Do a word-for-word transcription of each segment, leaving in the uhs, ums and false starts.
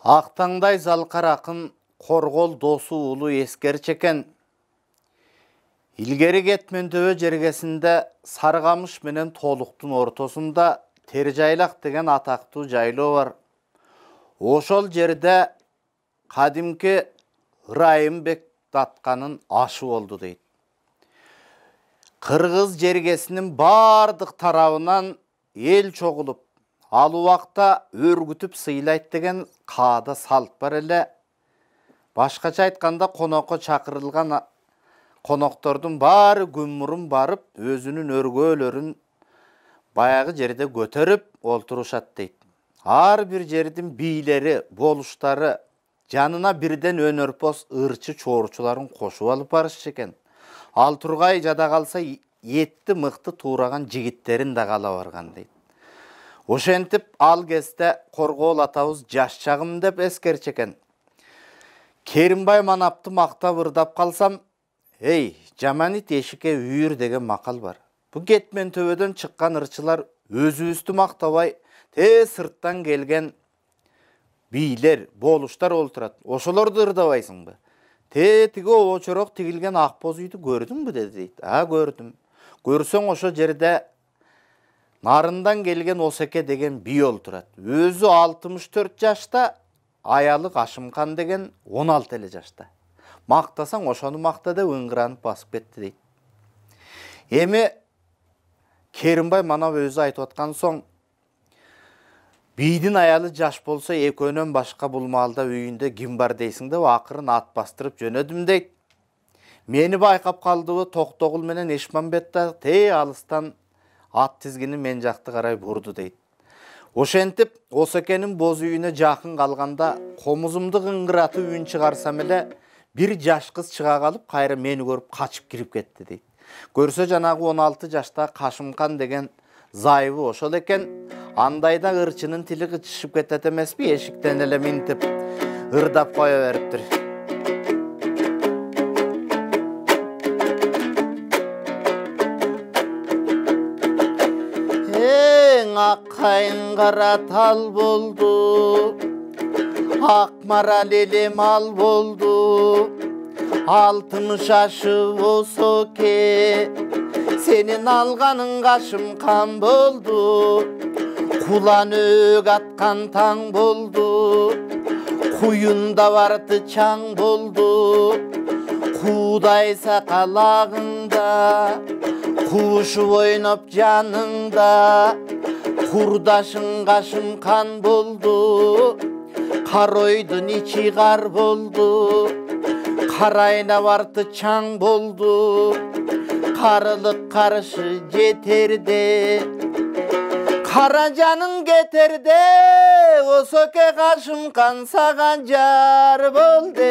Ақтаңдай залқарақын қорғол досу улу ескерчі екен. Илгері кетмен төбе жергесінде Сарғамыш менен Толықтың ортосында Тержайлақ деген атақты жайлы бар. Ошол жерде қадимки Ырайымбек датқанын ашы oldu дейді. Қырғыз жергесінің бардық тарабынан ел чоғылып, ал уақта өргүтүп сыйлайт деген қада салт бар эле. Башкача айтканда конокко чакырылган коноктордун баары күмүрүн барып, өзүнүн өргөөлөрүн баягы жерде көтөрүп олтурушат дейт. Ар бир жердин бийлери, болуштары жанына бирден өнөрпос ырчы чоорчуларын кошуп алып барышчы экен. Ал тургай жада калса етті мыкты туураган жигиттерин да кала барган дейт. Ошентип ал кезде Коргоол атабыз жаш чагым деп эскерчи экен. Керимбай манапты мактап ырдап калсам, эй, жаманит эшикке үйүр деген макал бар. Бу кетмен төбөдөн чыккан ырчылар өзүбүздү мактабай, те сырттан келген бийлер, болуштар олтурат. Ошолорду ырдабайсыңбы? Те тиги очорок тигилген ак боз үйдү көрдүңбү дейт. А, көрдүм. Көрсөң ошо жерде Нарындан келген Осеке деген бий олтурат. Өзү алтымыш төрт жашта, аялы Кашымкан деген он алты эле жашта. Мактасаң ошону макта деп ыңгыранып басып кетти дейт. Эми Керимбай манап өзү айтып аткан соң, бийдин аялы жаш болсо экөөнөн башка бул маалда үйүндө ким бар дейсиң деп акырын ат бастырып жөнөдүм дейт. Мени байкап калдыбы Токтогул менен Эшмамбет да те алыстан ат тизгини мен жакты карай бурду дейт. Ошентип Осекенин боз үйүнө жакын калганда комузумду ыңгыратып үн чыгарсам эле бир жаш кыз чыга калып кайра мени көрүп качып кирип кетти дейт. Көрсө жанагы он алты жашта Кашымкан деген зайыбы ошол экен. Андайда ырчынын тили кычышып кетет эмеспи, эшиктен эле минтип ырдап кое бериптир. Аккайын кара тал болду, акмарал эле мал болду, алтымыш ашып Осеке, сенин алганың Кашымкан болду, кулан өг аткан таң болду, куюнда барты чаң болду, куудай сакалагыңда, кушуп ойноп жаныңда, курдашың Кашымкан болду, каройдун ичи кар болду, карайна барты чаң болду, карылык каршы жетерде, кара жаның кетерде, Осеке Кашымкан сага жар болду.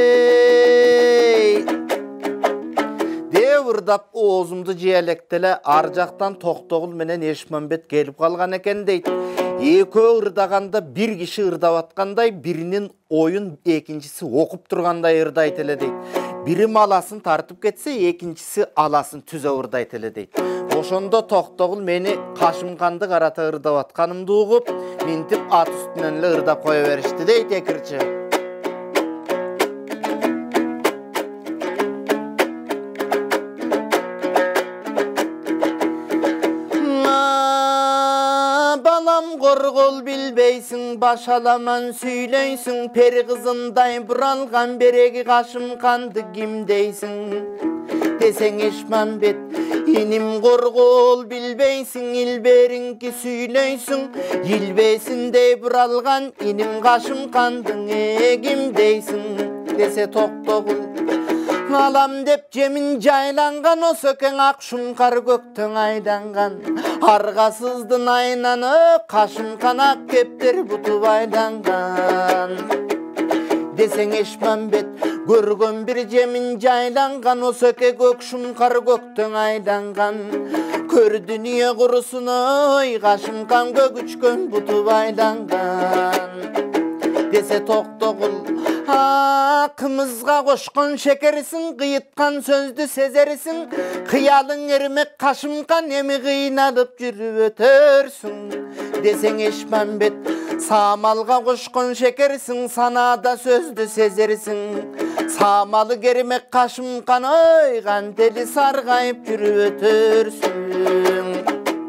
Деп ырдап оозумду жиэлектеле ар жактан Токтогул менен Эшмамбет келип калган экен дейт. Экөө ырдаганда бир киши ырдап аткандай, биринин оюн экинчиси окуп тургандай ырдайт эле дейт. Бири маласын тартып кетсе, экинчиси аласын түзө ырдайт эле дейт. Ошондо Токтогул мени Кашымканды карата ырдап атканымды угуп, минтип ат үстүнөн эле ырдап кое беришти дейт экирчи. Коргол билбейсиң, башаламан сүйлөйсүң, пери кызындай буралган береги Кашымканды ким дейсиң? Десең Эшмамбет, иним Коргол билбейсиң, илбериңки сүйлөйсүң, илбесиндей буралган иним Кашымкандың ким дейсиң? Десе Токтогул, алам деп жемин жайланган Осекең акшум кар көктөн айланган, аргасыздын айнаны Кашымкан ак кептер буту байланган. Десең Эшмамбет, көргөн бир жемин жайланган Осеке көкшум кар көктөн айланган, көр дүнүйө курусун ой Кашымкан көгүчкөн буту байланган. Десе Токтогул, Akımızga koşkun şekerisin, kıyıtkan sözlü sezerisin. Kıyalın ermek kaşımkan emi kıynalıp жүрüp ötörsün. Deseng Eşmambet, samalga koşkun şekerisin, sanada sözlü sezerisin. Samalı gerimek kaşımkan oygan deli sargayıp жүрüp ötörsün.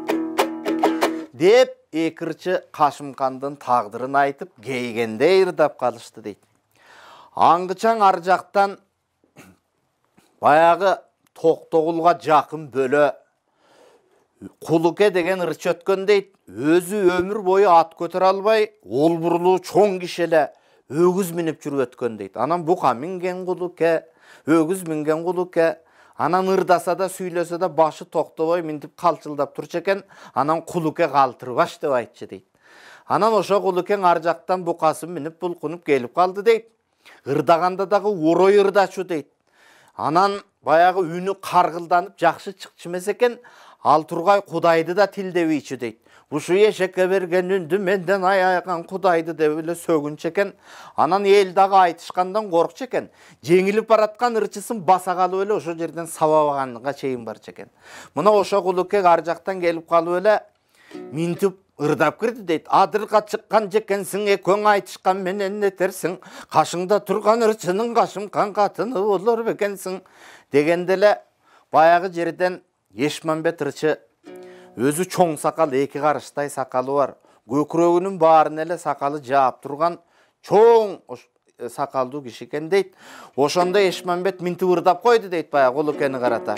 Dep ekirçi Kaşımkandын tağdırын aytıp кейгенде ырдап kalıştı deydi. Аңгычаң ар жақтан баяғы Тоқтоғұлға жақын бөлі Құлыке деген ырчы өткен дейді. Өзі өмір бойы ат көтер албай, ол бұрылу чоң кишелі өгіз мініп жүріп өткен дейді. Анан бұқа мінген Құлыке, өгіз мінген Құлыке. Анан ырдаса да сүйлесе да башы тоқтабай мінтіп қалчылдап тұрчы екен. Анан Құлыке қалтырбаш деп айтшы дейді. Анан ошо Құлыкең ар жақтан бұқасын мініп бұлқынып келіп қалды дейді. Ырдағанда дағы орой ырдачу дейді. Анан баяғы үні қарғылданып жақшы чықчымес екен, ал тұрғай Құдайды да тілдебейші дейді. Бұшы ешекке берген үнді менден аяйған Құдайды деп өлі сөгінші екен. Анан елдағы айтышқандан қорқшы екен. Жеңіліп баратқан ырчысын баса қалып өлі ошо жерден сабабағанға чейін баршы екен. Мұна ошо Құлыке ар жақтан келіп қалып өлі минтіп ырдап кірді дейді. Адырға шыққан жекенсің, екөң айтышқан менен нетерсің, қашыңда тұрған ырчының Қашымқан қатыны olur бекенсің. Дегенделе баяғы жерден Ешмамбет ырчы өзі чоң сақал, екі қарыштай сақалы бар. Көкірегінің барын әлі сақалы жаап тұрған чоң сақалды киши екен дейді. Ошонда Ешмамбет минтіп ырдап қойды дейді баяғы Құлыкені қарата.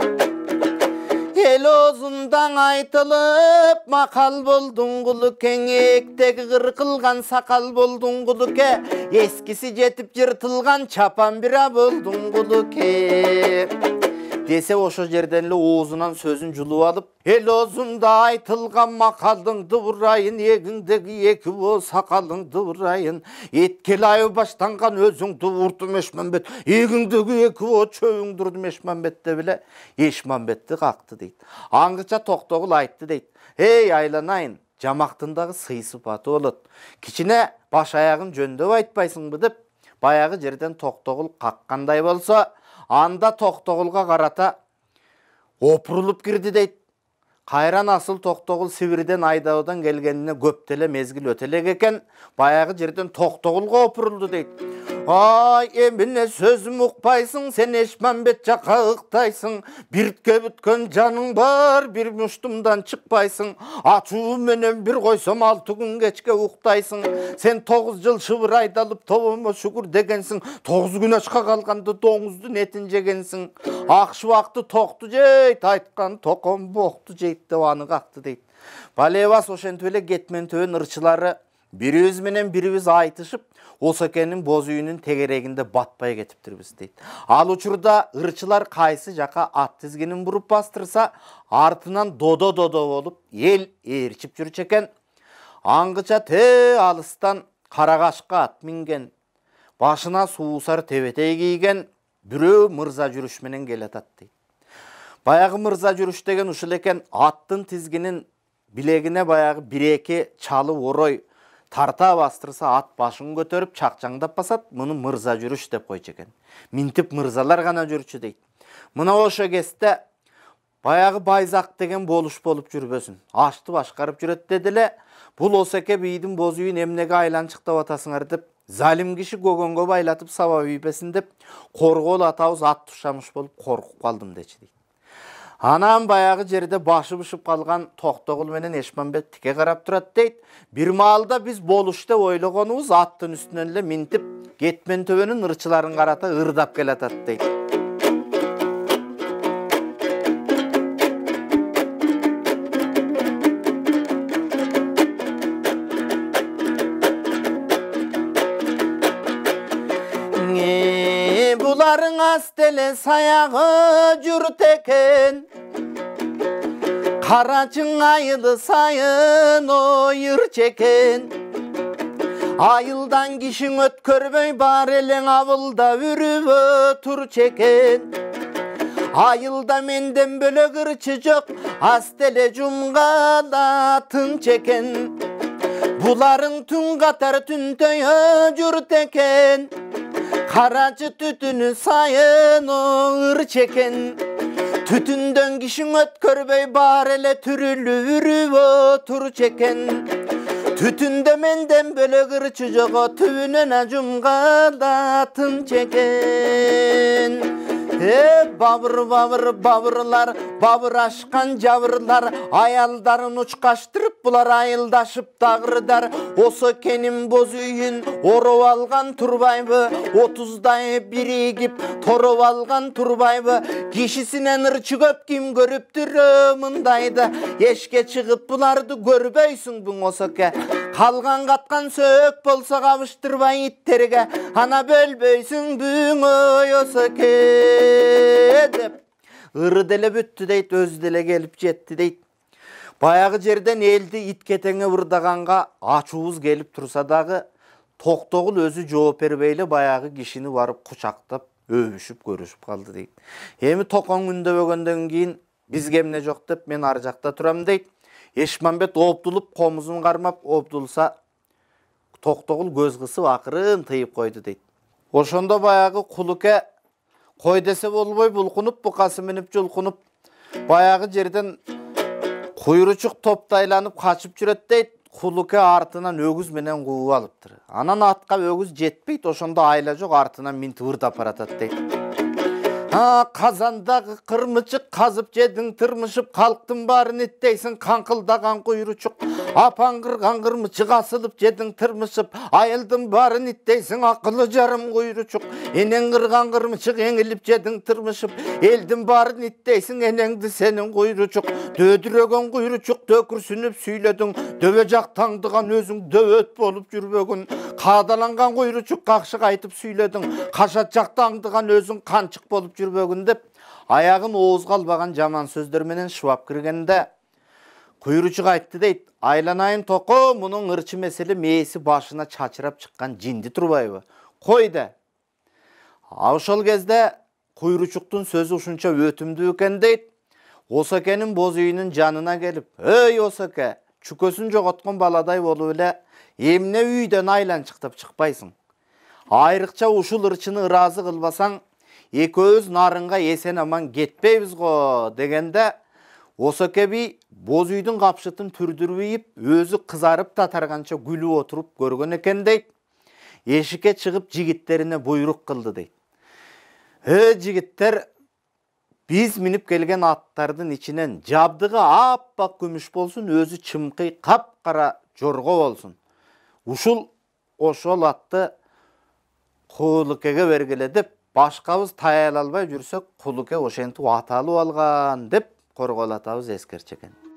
El ozundan айтылып, мақал болдың Құлыкең, ектегі қырқылған сақал болдың Құлыке, ескісі жетіп жыртылған чапан бира болдың Құлыке. Десе ошо жерденлі оозунан сөзін жұлып алып, el озунда айтылған мақалдыңды бұрайын, егіңдегі екі о сақалыңды бұрайын, еткел айы баштанған өзіңді ұрдым Ешмамбет, егіңдегі екі о чөйіңді ұрдым Ешмамбет деп біле, Ешмамбетті қақты дейді. Аңғыча Тоқтоғұл айтты дейді. Ей айланайын, жамақтындағы сыйсы баты олыд. Кичіне баш аяғын жөндөп айтпайсың бы деп, баяғы жерден Тоқтоғұл қаққандай болса, анда Тоқтоғұлға қарата опырылып кірді дейді. Қайран асыл Тоқтоғұл Сібірден айдаудан келгеніне көптеле мезгіл өтелек екен, баяғы жерден Тоқтоғұлға опырылды дейді. Ай, еміне сөзім ұқпайсың, сен Ешмамбет жақа ұқтайсың, біртке бүткен жаның бар, бір мұштымдан шықпайсың, ачуы менен бір қойсам алты күн кечке ұқтайсың, сен тоғыз жыл шыбыр айдалып тобыма шүкір дегенсің, тоғыз күн ашқа қалғанды доңызды нетін жегенсің, ақшы вақты тоқты жейт, айтқан тоқым боқты жейт деп аны қақты дейді. Балевас ошентөле кетмен төвен ырчылары біріміз менен біріміз айтышып, Осакенің боз үйінің тегерегінде батпай кетіптірбіз дейді. Ал учурда ырчылар қайсы жақа ат тізгенін бұрып бастырса, артынан додо-додо болып, ел ерчіп жүрчі екен. Аңғыча те алыстан қарағашқа ат мінген, башына суусар тебетей кийген бүрөө мырза жүрішменен келетат дейді. Баяғы мырза жүріш деген ушыл екен, аттың тізгенін білегіне баяғы бір-екі чалы орой тарта бастырса ат башын көтеріп чақчаңдап басат, мұны мырза жүріш деп қойчы екен. Минтіп мырзалар ғана жүрші дейді. Мұна ошо кесте баяғы Байзақ деген болуш болып жүрбөсүн. Ашты башқарып жүрет деділе, бұл Осаке бейдің боз үйін емнеге айланшықтап атасыңар деп, залим киши көгөнгө байлатып саба бейбесін деп, қорғол атауыз ат тұшамыш болып қорқып қалдым дечі дейді. Анан баяғы жерде башы бышып қалған Тоқтоғұл менен Ешмамбет тіке қарап тұрат дейді. Бір маалда біз болуште ойлағанымыз аттың үстіненле минтіп, кетмен төбенің ырчыларын қарата ырдап келатат дейді. Бұларың астеле саяғы жүрт екен, қарачың айылы сайын ойыр чекен. Айылдан кишің өткөрбөй бар елең авылда үріп өтір чекен. Айылда менден бөлөк ырчы жоқ, астеле жумғалатын чекен. Buların tün katar tüntöye jürt eken, karacı tütünü sayın ağır çeken. Tütünden kişin ötkörбей bar ele türülür otur çeken. Tütünde menden böyle kırçı jogo tüvünün acımga datın çeken. E babır babır babırlar, babır aşkan javırlar, ayaldarın uçkaştırıp bular ayıldaşıp dağırдар. Oso kenim boz үйün orov algan turbaybı, otuzday biri gip torov algan turbaybı. Kişisinen ırçı köp kim görüptür mındaydı. Eşke çıkıp bulardı görбейсің bu osoke. Kalgan katkan sök bolsa kavuşturbay itterge, ana bölbейсің büңö osoke dep. Ыры деле бүттү дейт, өз деле келип жетти дейт. Баягы жерден элди ит кетеңе ырдаганга ачуубуз келип турса дагы, Токтогул өзү жооп бербейле баягы кишини барып кучактап, өбүшүп көрүшүп калды дейт. Эми токоң үндөбөгөндөн кийин бизге эмне жок деп мен ар жакта турам дейт. Эшмамбет оптулуп, комузун кармап оптулса, Токтогул көз кысып акырын тыйып койду дейт. Ошондо баягы Кулуке кой десе болбой булкунуп, букасы минип жулкунуп, баягы жерден куйручук топтайланып качып жүрөт дейт. Кулуке артынан өгүз менен кууп алыптыр. Анан атка өгүз жетпейт, ошондо айла жок, артынан минтип ырдап баратат дейт. А, казандагы кырмычык казып жедиң тырмышып, калктын баарын иттейсиң каңкылдаган куйручук. Апаң кырган кырмычык асылып жедиң тырмышып, айылдын баарын иттейсиң акылы жарым куйручук. Энең кырган кырмычык эңилип жедиң тырмышып, элдин баарын иттейсиң энеңди сенин куйручук. Дөдүрөгөн куйручук төкүрсүнүп сүйлөдүң, дөбө жак таңдыган өзүң дөбөт болуп жүрбөгүн. Каадаланган куйручук какшык айтып сүйлөдүң, кашат жак таңдыган өзүң канчык болуп жүрбөгүн деп, аягын оозго албаган жаман сөздөр менен шыбап киргенде куйручук айтты дейт. Айланайын токо, мунун ырчы месели мээси башына чачырап чыккан жинди турбайбы? Кой да. Ошол кезде куйручуктун сөзү ушунча өтүмдүү экен дейт. Осокенин боз үйүнүн жанына келип, "Эй Осоке, чүкөсүн жоготкон баладай болуп эле эмне үйдөн айланчыктап чыкпайсың? Айрыкча ушул ырчыны ыраазы кылбасаң, экөөбүз нарынга эсен аман кетпейбиз го" дегенде, Осоке би боз үйдүн капшытын түрдүрбейип, өзү кызарып татарганча күлүп отуруп көргөн экен дейт. Эшикке чыгып жигиттерине буйрук кылды дейт. "Э жигиттер, биз минип келген аттардын ичинен жабдыгы аппак күмүш болсун, өзү чымкый капкара жорго болсун. Ушул ошол атты Кулукеге бергиле" деп, башкабыз таяла албай жүрсөк, Кулуке ошентип ат алып алган деп коргол атабыз эскерчекен.